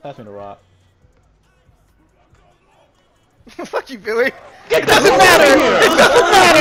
Pass me the rock. Fuck you, Billy. It doesn't matter! It doesn't matter!